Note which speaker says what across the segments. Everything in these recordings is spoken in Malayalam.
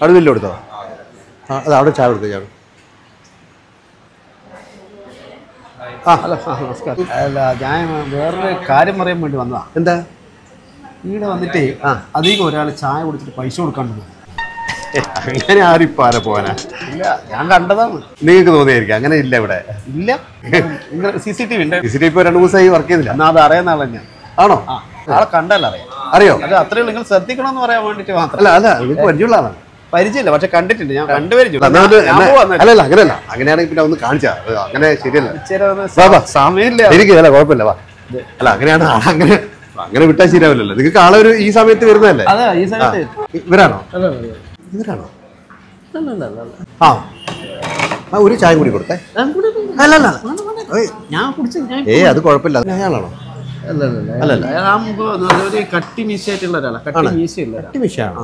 Speaker 1: അവിടെ ബില്ല് കൊടുത്തോ? അത് അവിടെ ചായ കൊടുത്തോ ചായ.
Speaker 2: അല്ല നമസ്കാരം. അല്ല ഞാൻ വേറൊരു കാര്യം പറയാൻ വേണ്ടി വന്നതാ.
Speaker 1: എന്താ?
Speaker 2: ഇവിടെ വന്നിട്ടേ അധികം ഒരാൾ ചായ കുടിച്ചിട്ട് പൈസ കൊടുക്കാണ്ട് പോകും.
Speaker 1: അങ്ങനെ ആരിപ്പോ ആരെ പോവാനാ?
Speaker 2: ഇല്ല, ഞാൻ കണ്ടതാണ്.
Speaker 1: നിങ്ങൾക്ക് തോന്നിയായിരിക്കും. അങ്ങനെ ഇല്ല ഇവിടെ.
Speaker 2: ഇല്ല, CCTV ഉണ്ട്.
Speaker 1: CCTV ഇപ്പോൾ 2 ദിവസമായി വർക്ക് ചെയ്യുന്നില്ല.
Speaker 2: എന്നാൽ അത് അറിയുന്ന ആളെ ഞാൻ.
Speaker 1: ആണോ?
Speaker 2: ആളെ കണ്ടല്ല അറിയാം.
Speaker 1: അറിയോ?
Speaker 2: അത് അത്രയും നിങ്ങൾ ശ്രദ്ധിക്കണമെന്ന് പറയാൻ വേണ്ടിട്ട് മാത്രം.
Speaker 1: അല്ല നിങ്ങൾക്ക് പരിചയമുള്ള ആളാണ്.
Speaker 2: പരിചയമില്ല, പക്ഷെ കണ്ടിട്ടുണ്ട്. ഞാൻ കണ്ടുപരിചയം.
Speaker 1: അല്ലല്ല അങ്ങനെയല്ല. അങ്ങനെയാണെങ്കിൽ പിന്നെ ഒന്ന് കാണിച്ചാ. അങ്ങനെ ശരിയല്ല.
Speaker 2: സമയമില്ല.
Speaker 1: എനിക്ക് അല്ല കുഴപ്പമില്ല. വാ. അല്ല അങ്ങനെയാണ്. അങ്ങനെ വിട്ടാൽ ശരിയാവില്ലല്ലോ. നിങ്ങൾക്ക് ആളെ ഒരു ഈ സമയത്ത് വരുന്നതല്ലേ?
Speaker 2: അതെ, ഈ സമയത്ത്.
Speaker 1: ഇവരാണോ? ഇവരാണോ? ആ ഒരു ചായ കൂടി കൊടുത്തേ. അല്ലല്ല
Speaker 2: ഞാൻ കുടിച്ചു.
Speaker 1: അത് കുഴപ്പമില്ല. അയാളാണോ?
Speaker 2: അല്ലല്ല, ഒരു കട്ടി മീശയായിട്ടുള്ള ഒരാളാണ്. കട്ടി മീശയുള്ള
Speaker 1: കട്ടി മീശയാണോ?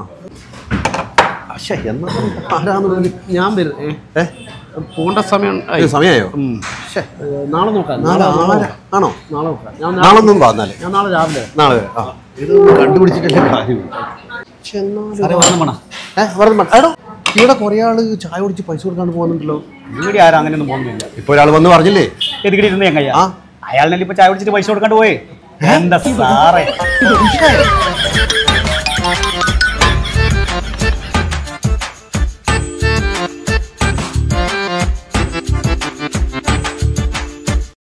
Speaker 2: ഞാൻ പോണ്ട
Speaker 1: സമയമായോ?
Speaker 2: നാളെ നോക്കാം.
Speaker 1: ആണോ?
Speaker 2: നാളെ നോക്കാം.
Speaker 1: നാളൊന്നും വന്നാലേ.
Speaker 2: ഞാൻ നാളെ രാവിലെ.
Speaker 1: നാളെ ഇത് കണ്ടുപിടിച്ചിട്ടില്ല കാര്യമില്ല. ഇവിടെ കുറെ ആള് ചായ കുടിച്ച് പൈസ കൊടുക്കാണ്ട് പോകുന്നുണ്ടല്ലോ.
Speaker 2: ഇവിടെ ആരും അങ്ങനെയൊന്നും പോകുന്നില്ല.
Speaker 1: ഇപ്പൊ ഒരാൾ വന്ന് പറഞ്ഞില്ലേ
Speaker 2: എതികിട്ട് ഇരുന്ന് ഞാൻ അയാളിനെ ഇപ്പൊ ചായ കുടിച്ചിട്ട് പൈസ കൊടുക്കാണ്ട് പോയേ. എന്താ സാറേ?